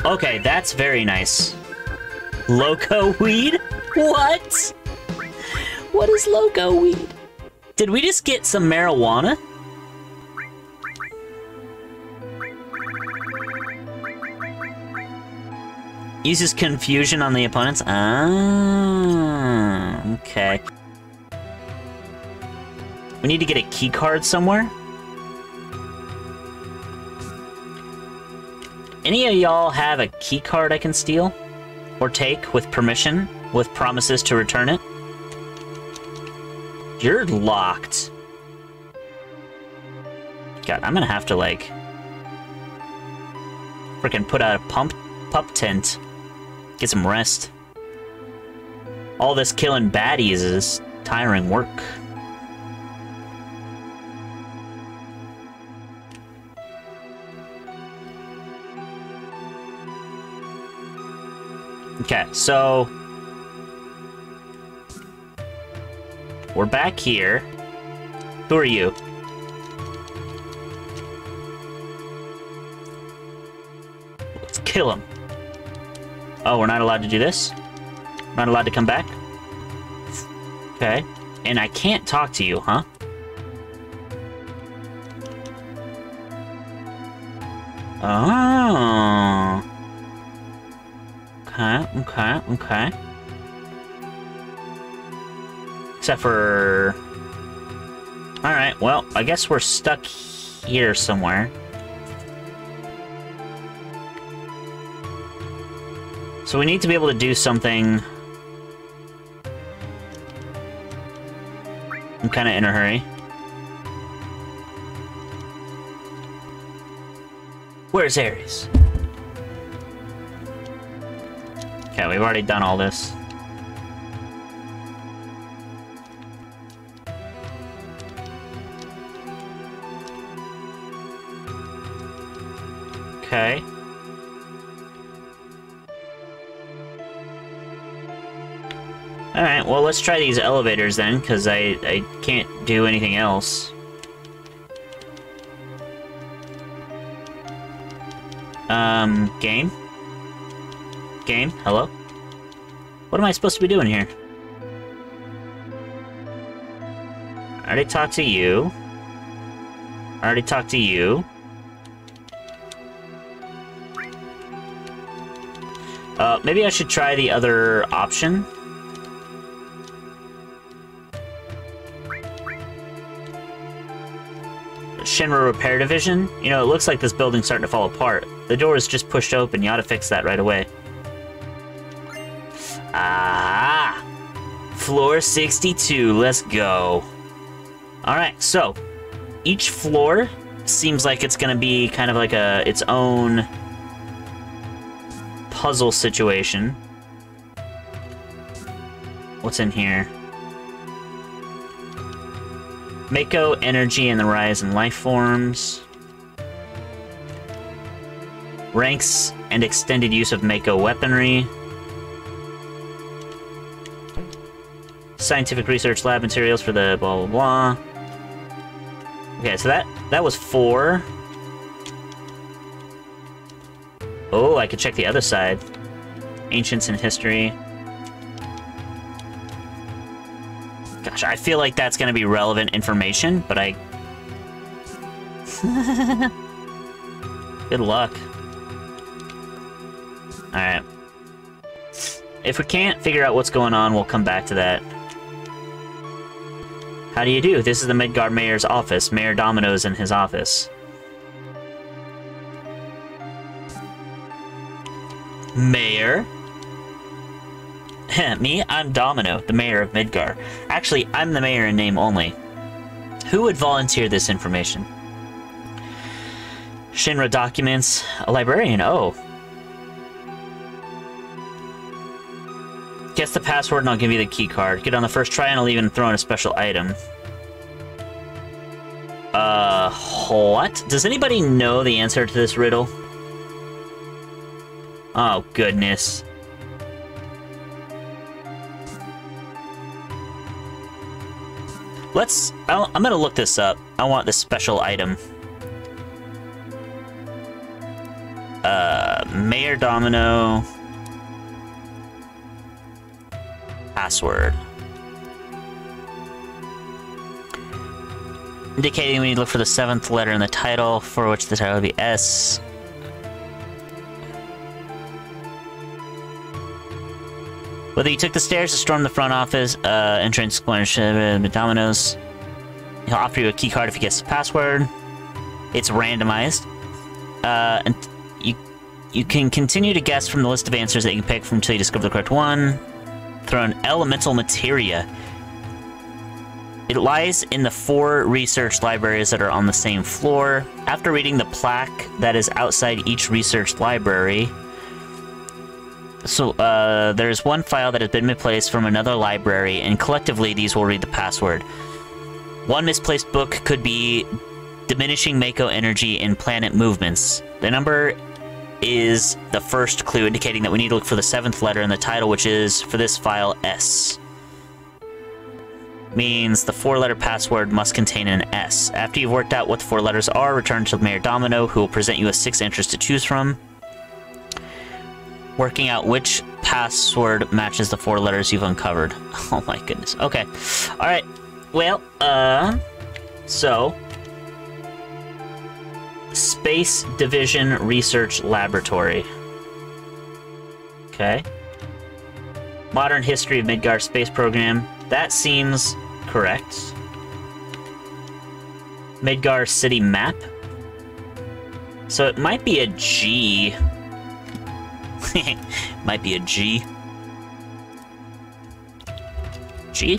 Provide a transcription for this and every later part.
Okay, that's very nice. Loco weed? What? What is loco weed? Did we just get some marijuana? Uses confusion on the opponents? Ah, okay. We need to get a key card somewhere. Any of y'all have a key card I can steal? Or take with permission, with promises to return it? You're locked. God, I'm gonna have to, like, freaking put out a pup tent. Get some rest. All this killing baddies is tiring work. Okay, so we're back here. Who are you? Let's kill him. Oh, we're not allowed to do this? Not allowed to come back? Okay. And I can't talk to you, huh? Oh. Okay. Except for... Alright, well, I guess we're stuck here somewhere. So we need to be able to do something... I'm kind of in a hurry. Where's Ares? Okay, we've already done all this. Okay. Alright, well, let's try these elevators then, because I can't do anything else. Game? Game? Hello? What am I supposed to be doing here? I already talked to you. I already talked to you. Maybe I should try the other option. Shinra Repair Division? You know, it looks like this building's starting to fall apart. The door is just pushed open. You ought to fix that right away. Ah! Floor 62. Let's go. Alright, so each floor seems like it's gonna be kind of like its own puzzle situation. What's in here? Mako energy and the rise in life forms. Ranks and extended use of Mako weaponry. Scientific research lab materials for the blah blah blah. Okay, so that was 4. Oh, I could check the other side. Ancients and history. Gosh, I feel like that's gonna be relevant information, but I... Good luck. Alright. If we can't figure out what's going on, we'll come back to that. How do you do? This is the Midgard Mayor's office. Mayor Domino's in his office. Mayor? Me? I'm Domino, the mayor of Midgard. Actually, I'm the mayor in name only. Who would volunteer this information? Shinra documents. A librarian, oh. Guess the password and I'll give you the key card. Get on the first try and I'll even throw in a special item. What? Does anybody know the answer to this riddle? Oh, goodness. I'm gonna look this up. I want this special item. Mayor Domino. Password. Indicating we need to look for the 7th letter in the title, for which the title would be S. Whether you took the stairs to storm the front office, entrance, Domino's. He'll offer you a key card if you guess the password. It's randomized. And you can continue to guess from the list of answers that you can pick from until you discover the correct one. Throw an elemental materia. It lies in the 4 research libraries that are on the same floor. After reading the plaque that is outside each research library, so there's one file that has been misplaced from another library, and collectively these will read the password. One misplaced book could be diminishing Mako energy in planet movements. The number is the first clue, indicating that we need to look for the 7th letter in the title, which is, for this file, S. Means the 4-letter password must contain an S. After you've worked out what the 4 letters are, return to Mayor Domino, who will present you with 6 entries to choose from. Working out which password matches the 4 letters you've uncovered. Oh my goodness. Okay. Alright. Well, so... Space Division Research Laboratory. Okay. Modern History of Midgar Space Program. That seems correct. Midgar City Map. So it might be a G. Might be a G. G?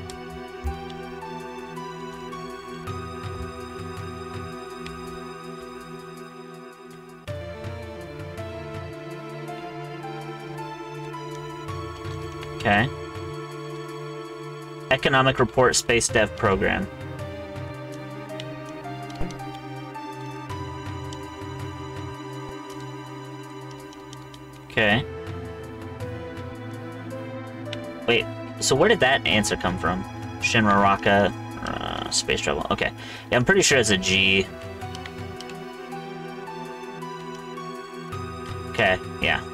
Okay. Economic Report Space Dev Program. Okay. Wait, so where did that answer come from? Shinra Raka, space travel. Okay. Yeah, I'm pretty sure it's a G. Okay, yeah.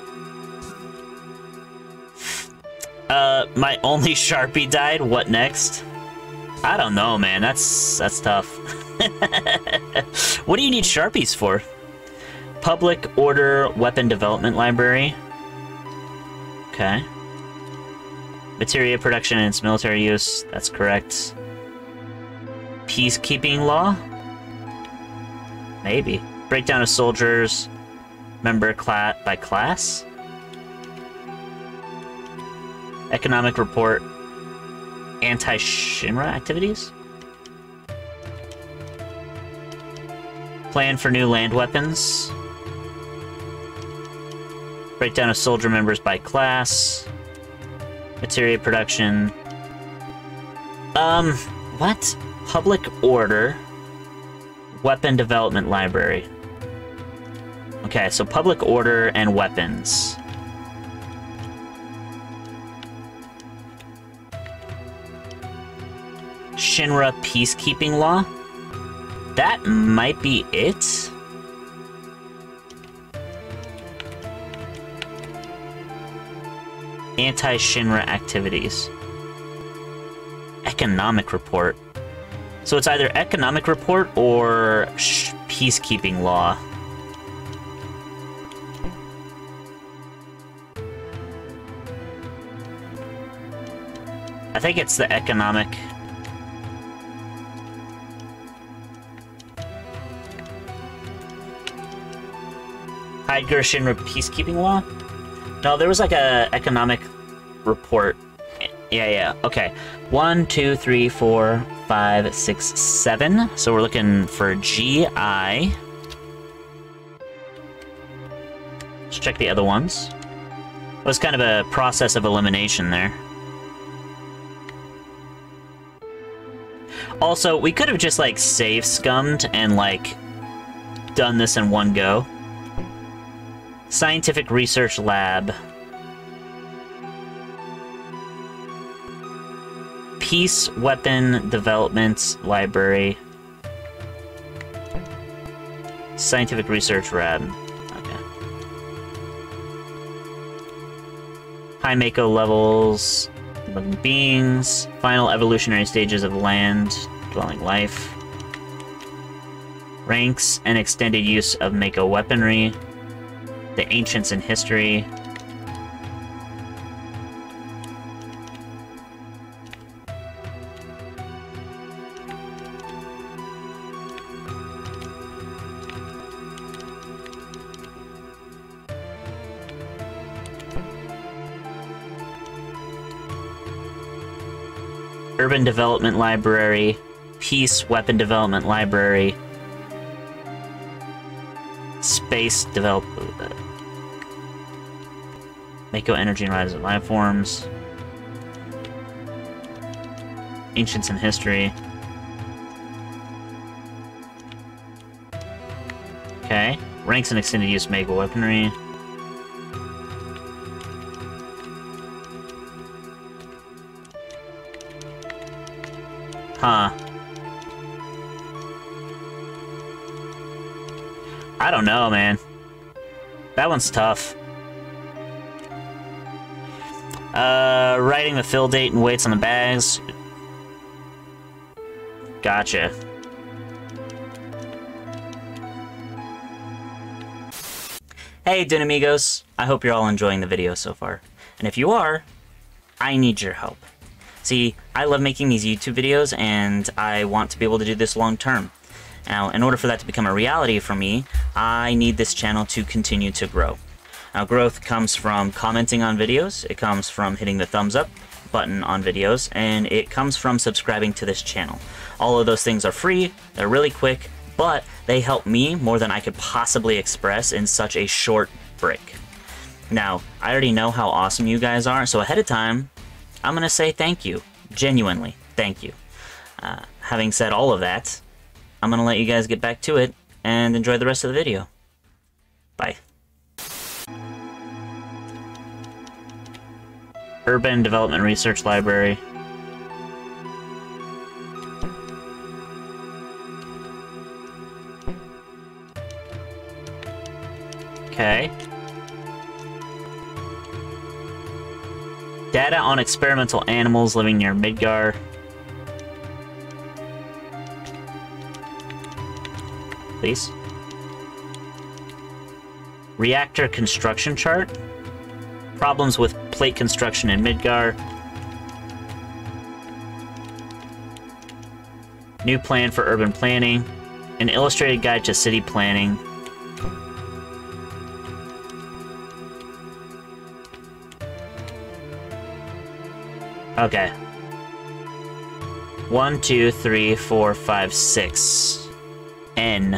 My only Sharpie died. What next? I don't know, man. That's tough. What do you need Sharpies for? Public Order Weapon Development Library. Okay. Materia production and its military use. That's correct. Peacekeeping law? Maybe. Breakdown of soldiers. Member by class? Economic report. Anti-Shinra activities? Plan for new land weapons. Breakdown of soldier members by class. Materia production. What? Public order. Weapon development library. Okay, so public order and weapons. Shinra peacekeeping law? That might be it. Anti-Shinra activities. Economic report. So it's either economic report or peacekeeping law. I think it's the economic. Heidegger Shinra peacekeeping law? No, there was like a economic report. Yeah, okay. 1, 2, 3, 4, 5, 6, 7. So we're looking for GI. Let's check the other ones. It was kind of a process of elimination there. Also, we could have just like save scummed and like done this in one go. Scientific Research Lab. Peace Weapon Development Library. Scientific Research Lab. Okay. High Mako levels, living beings, final evolutionary stages of land-dwelling life, ranks and extended use of Mako weaponry, the ancients in history, Urban Development Library, Peace Weapon Development Library, Space Mako Energy and Rise of Life Forms, Ancients in History. Okay, ranks and extended use Mako weaponry. Huh. I don't know, man. That one's tough. Writing the fill date and weights on the bags. Gotcha. Hey, Dune Amigos. I hope you're all enjoying the video so far. And if you are, I need your help. See, I love making these YouTube videos, and I want to be able to do this long term. Now, in order for that to become a reality for me, I need this channel to continue to grow. Now, growth comes from commenting on videos, it comes from hitting the thumbs up button on videos, and it comes from subscribing to this channel. All of those things are free, they're really quick, but they help me more than I could possibly express in such a short break. Now, I already know how awesome you guys are, so ahead of time, I'm gonna say thank you. Genuinely, thank you. Having said all of that, I'm gonna let you guys get back to it and enjoy the rest of the video. Bye. Urban Development Research Library. Okay. Data on experimental animals living near Midgar. Please. Reactor construction chart. Problems with plate construction in Midgar. New plan for urban planning. An illustrated guide to city planning. Okay. 1, 2, 3, 4, 5, 6. N.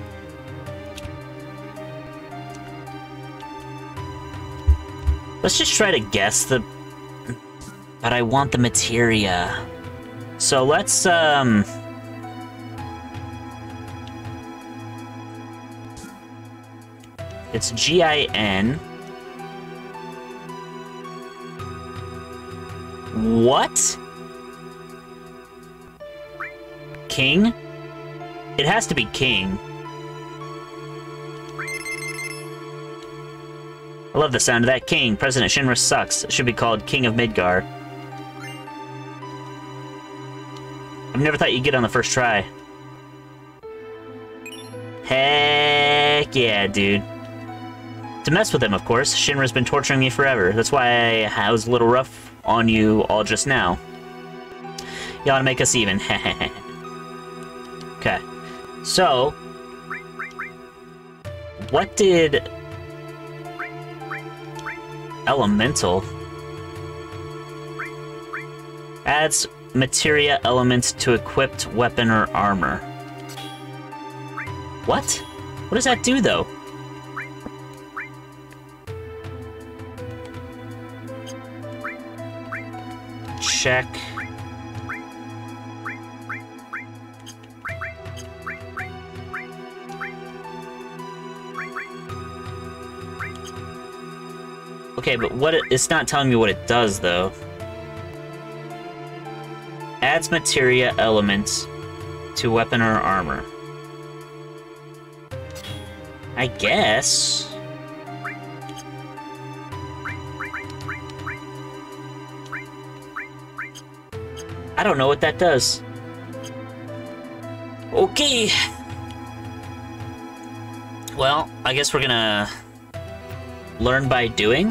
Let's just try to guess the... But I want the materia. So let's, It's G-I-N. What? King? It has to be King. I love the sound of that. King. President Shinra sucks. It should be called King of Midgar. I've never thought you'd get on the first try. Heck yeah, dude. To mess with him, of course. Shinra's been torturing me forever. That's why I was a little rough on you all just now. You ought to make us even. Okay. So, what did Elemental adds materia elements to equipped weapon or armor? What? What does that do, though? Check. Okay, but it's not telling me what it does, though. Adds materia elements to weapon or armor. I guess. I don't know what that does. Okay. Well, I guess we're gonna learn by doing.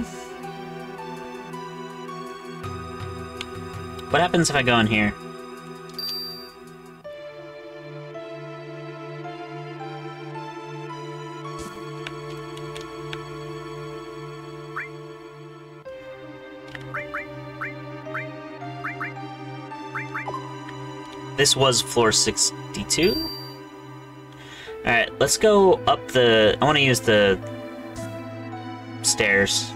What happens if I go in here? This was floor 62. Alright, let's go up the... I want to use the stairs.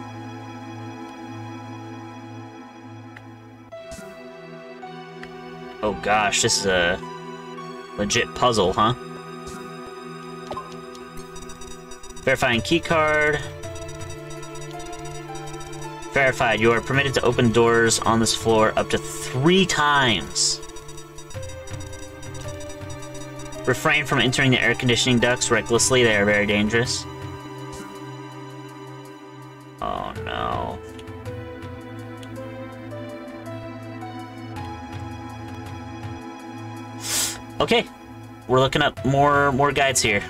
Oh gosh, this is a legit puzzle, huh? Verifying keycard. Verified. You are permitted to open doors on this floor up to 3 times. Refrain from entering the air conditioning ducts recklessly. They are very dangerous. Oh no. Okay, we're looking up more guides here.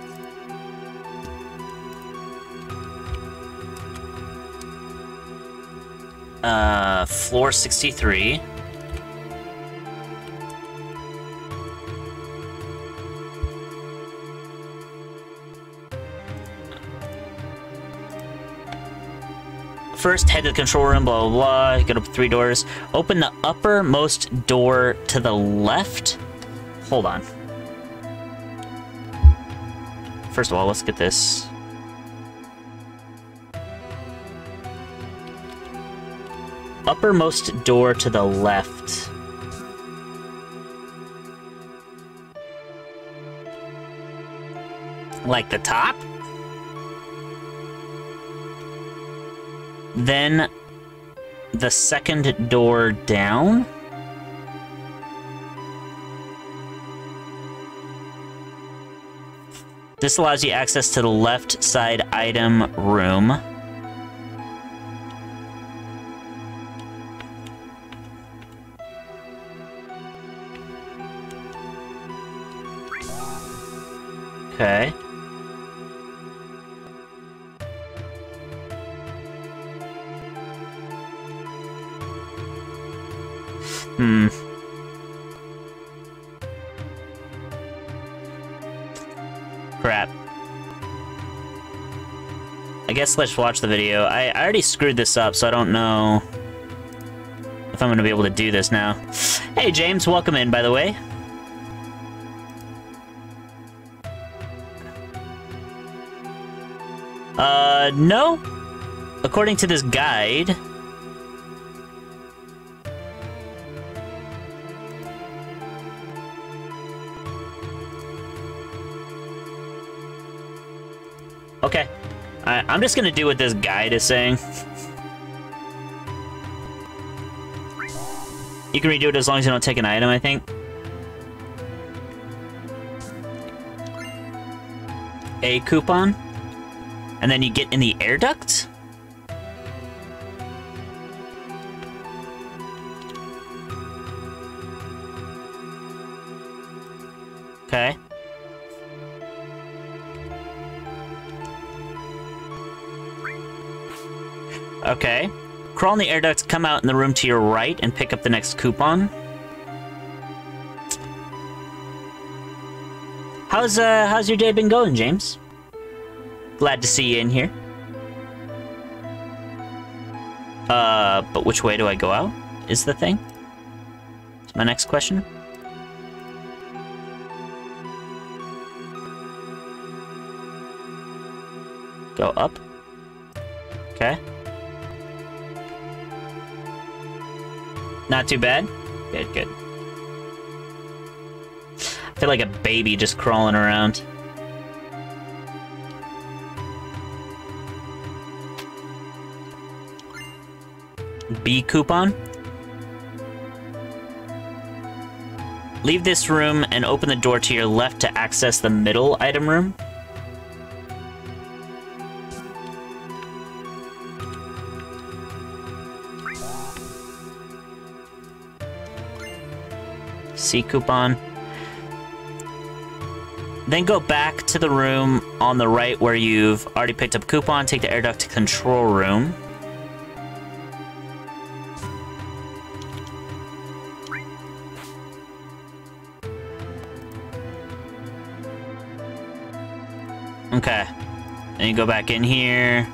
Floor 63. First, head to the control room, blah, blah, blah. Get up 3 doors. Open the uppermost door to the left. Hold on. First of all, let's get this. Uppermost door to the left. Like the top? Then the second door down. This allows you access to the left side item room. Okay. Crap. I guess let's watch the video. I already screwed this up, so I don't know if I'm going to be able to do this now. Hey, James, welcome in, by the way. No. According to this guide... Okay. I'm just gonna do what this guide is saying. You can redo it as long as you don't take an item, I think. A coupon. And then you get in the air duct? Okay. Okay. Crawl in the air ducts, come out in the room to your right, and pick up the next coupon. How's your day been going, James? Glad to see you in here. But which way do I go out? Is the thing? Is my next question. Go up. Okay. Not too bad? Good, good. I feel like a baby just crawling around. B coupon. Leave this room and open the door to your left to access the middle item room. C coupon. Then go back to the room on the right where you've already picked up a coupon. Take the air duct to control room. Okay. Then you go back in here.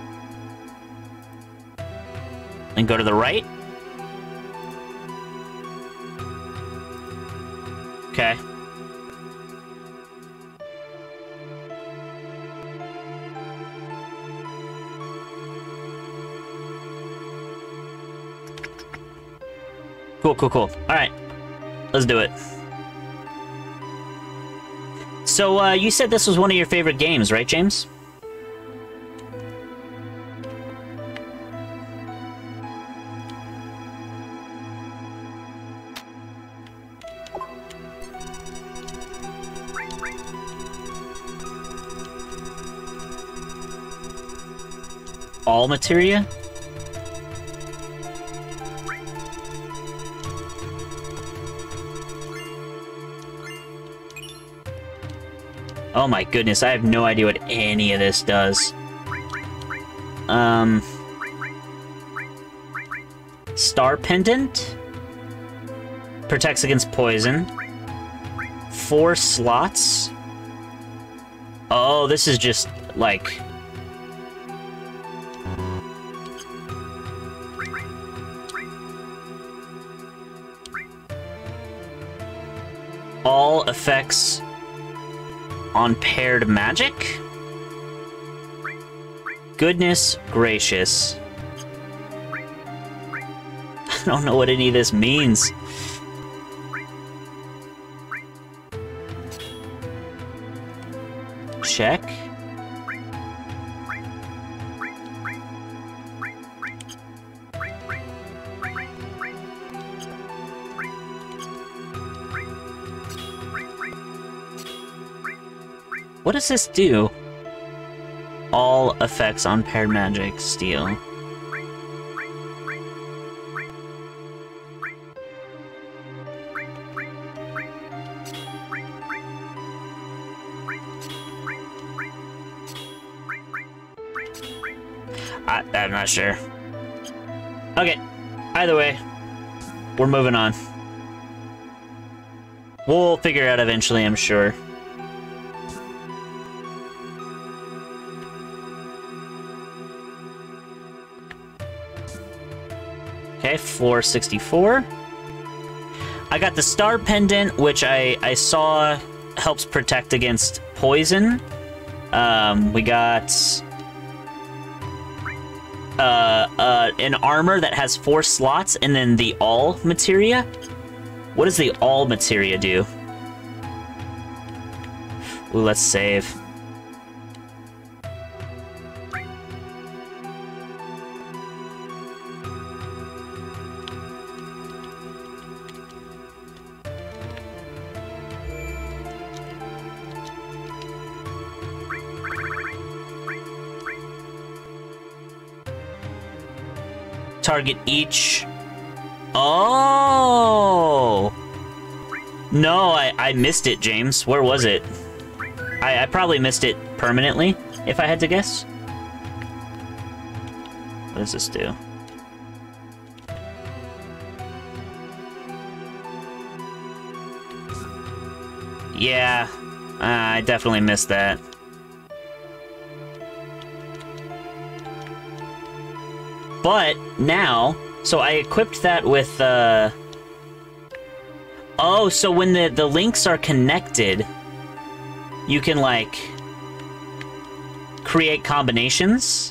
And go to the right. Okay. Cool. All right. Let's do it. So, you said this was one of your favorite games, right, James? All materia? Oh my goodness, I have no idea what any of this does. Star Pendant? Protects against poison. 4 slots? Oh, this is just, like... all effects on paired magic? Goodness gracious. I don't know what any of this means. Check. What does this do? All effects on paired magic steal. I'm not sure. Okay, either way, we're moving on. We'll figure it out eventually, I'm sure. Okay, floor 64. I got the Star Pendant, which I saw helps protect against poison. We got an armor that has 4 slots, and then the all materia. What does the all materia do? Ooh, let's save. Target each. Oh! No, I missed it, James. Where was it? I probably missed it permanently, if I had to guess. What does this do? Yeah, I definitely missed that. But now, so I equipped that with, oh, so when the links are connected, you can, like, create combinations.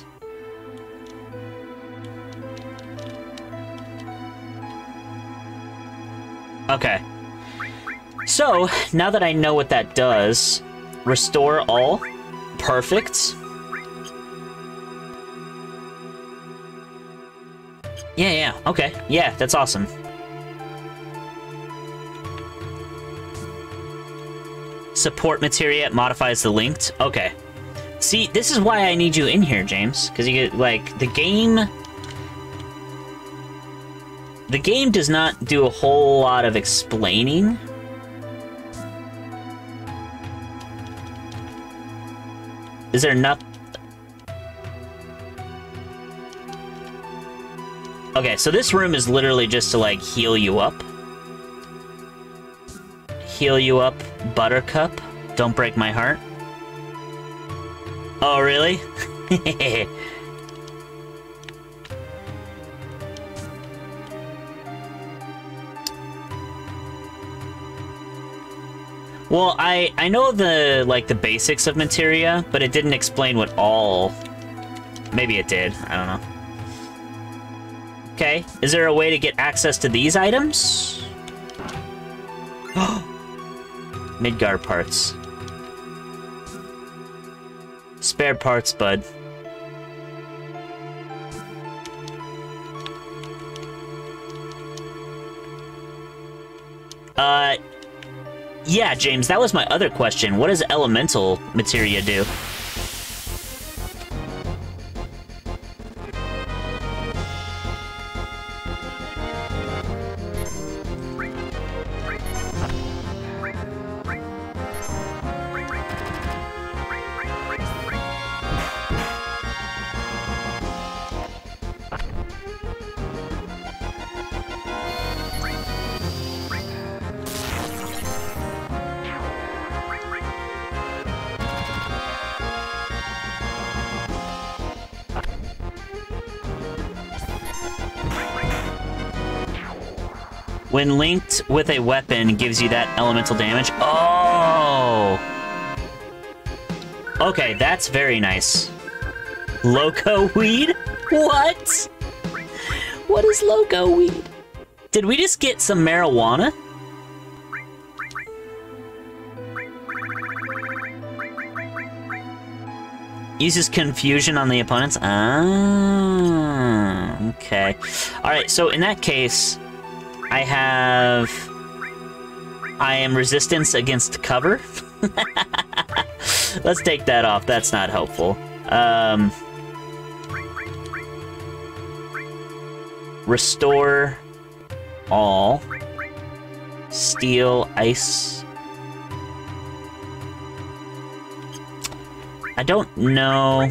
Okay. So, now that I know what that does, restore all, perfect. Yeah, okay. Yeah, that's awesome. Support materia modifies the linked. Okay. See, this is why I need you in here, James. Because you get, like, the game... The game does not do a whole lot of explaining. Is there enough? Okay, so this room is literally just to, like, heal you up. Heal you up, Buttercup. Don't break my heart. Oh, really? Well, I know the, like, the basics of materia, but it didn't explain what all... Maybe it did. I don't know. Okay. Is there a way to get access to these items? Midgar parts. Spare parts, bud. Yeah, James, that was my other question. What does elemental materia do? When linked with a weapon, gives you that elemental damage. Oh! Okay, that's very nice. Loco weed? What? What is loco weed? Did we just get some marijuana? Uses confusion on the opponents? Ah, okay. Alright, so in that case... I am resistance against cover. Let's take that off. That's not helpful. Restore all. Steel, ice. I don't know.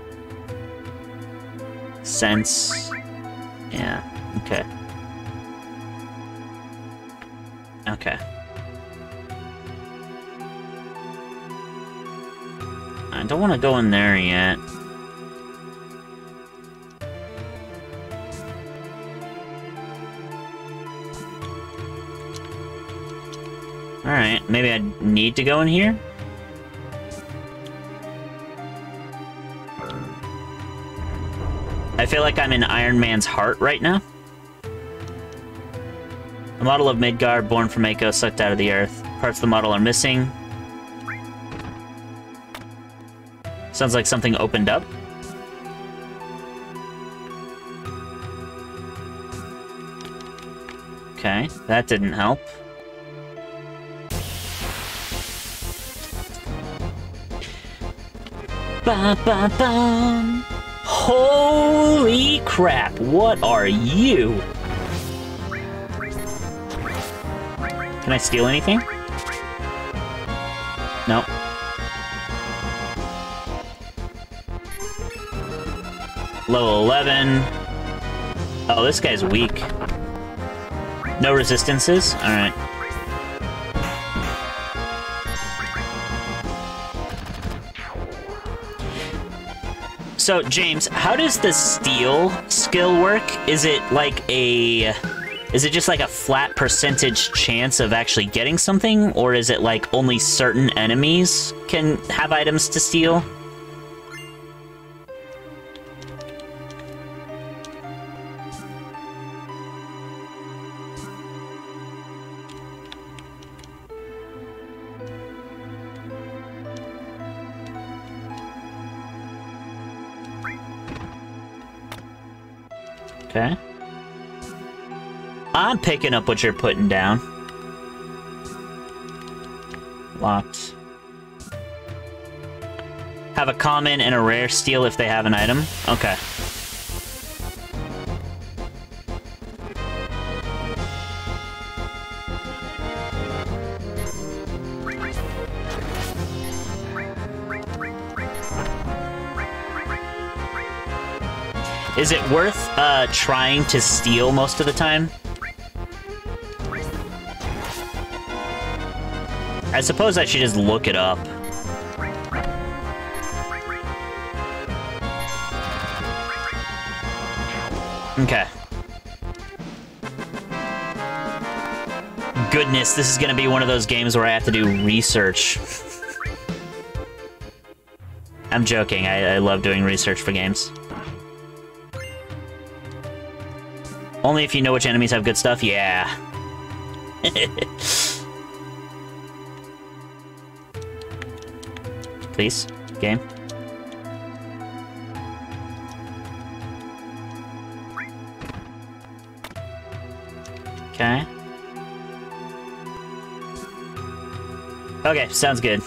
Sense. Yeah, okay. Okay. I don't want to go in there yet. Alright, maybe I need to go in here? I feel like I'm in Iron Man's heart right now. A model of Midgard, born from Mako, sucked out of the earth. Parts of the model are missing. Sounds like something opened up. Okay, that didn't help. Ba ba bum. Holy crap, what are you? Can I steal anything? No. Level 11. Oh, this guy's weak. No resistances? Alright. So, James, how does the steal skill work? Is it like a... Is it just like a flat percentage chance of actually getting something? Or is it like only certain enemies can have items to steal? Okay. I'm picking up what you're putting down. Locked. Have a common and a rare steal if they have an item. Okay. Is it worth trying to steal most of the time? I suppose I should just look it up. Okay. Goodness, this is gonna be one of those games where I have to do research. I'm joking, I love doing research for games. Only if you know which enemies have good stuff? Yeah. Please, game. Okay. Okay, sounds good.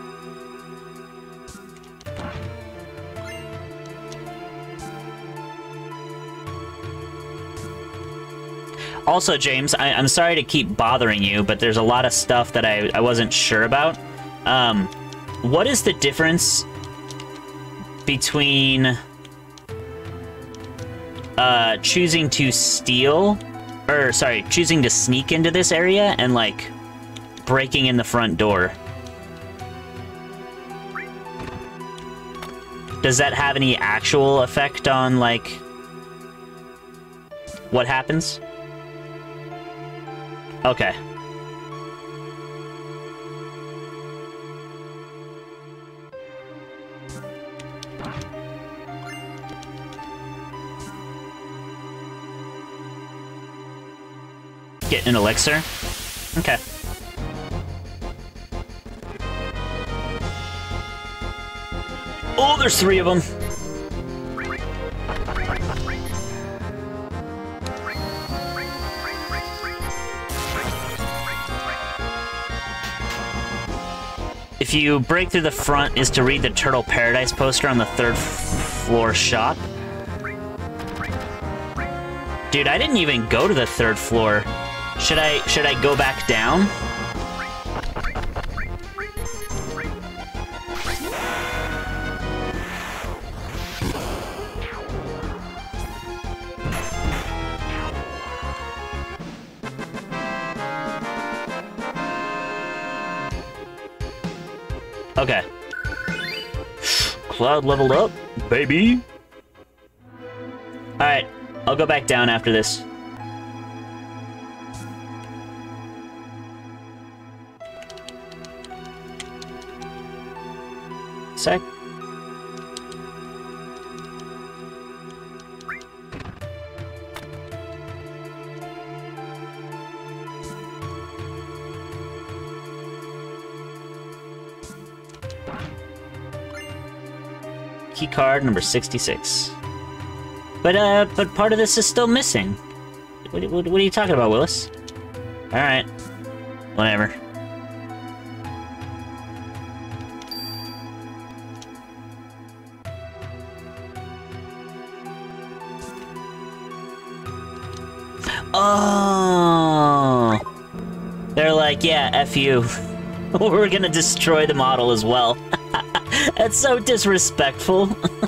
Also, James, I'm sorry to keep bothering you, but there's a lot of stuff that I wasn't sure about. What is the difference between choosing to steal, or sorry, choosing to sneak into this area and, like, breaking in the front door? Does that have any actual effect on, like, what happens? Okay. Get an elixir? Okay. Oh, there's 3 of them. If you break through the front is to read the Turtle Paradise poster on the 3rd floor shop. Dude, I didn't even go to the 3rd floor. Should I go back down? Okay. Cloud leveled up, baby. Alright, I'll go back down after this. Sec. Key card number 66. But part of this is still missing. What are you talking about, Willis? Alright. Whatever. Oh! They're like, yeah, F you. We're gonna destroy the model as well. That's so disrespectful.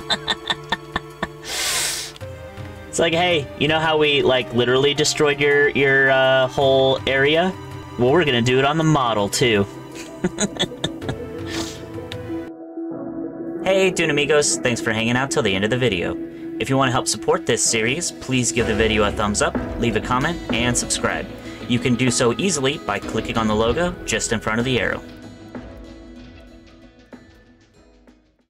It's like, hey, you know how we, like, literally destroyed your whole area? Well, we're gonna do it on the model, too. Hey, Dune Amigos, thanks for hanging out till the end of the video. If you want to help support this series, please give the video a thumbs up, leave a comment, and subscribe. You can do so easily by clicking on the logo just in front of the arrow.